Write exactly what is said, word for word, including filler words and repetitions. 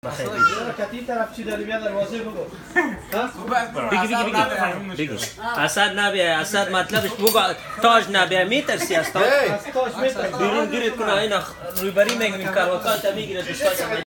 بخیر کتی طرف چی داری بیا دروازه بگو بگی بگی بگی بگی اسد نبیه اسد مطلبش بگو تاج نبیه میترسی از تاج از تاج میترسی بیرون گیرت کنه اینا رویبری میگیم کاروکان تا میگیره دوستان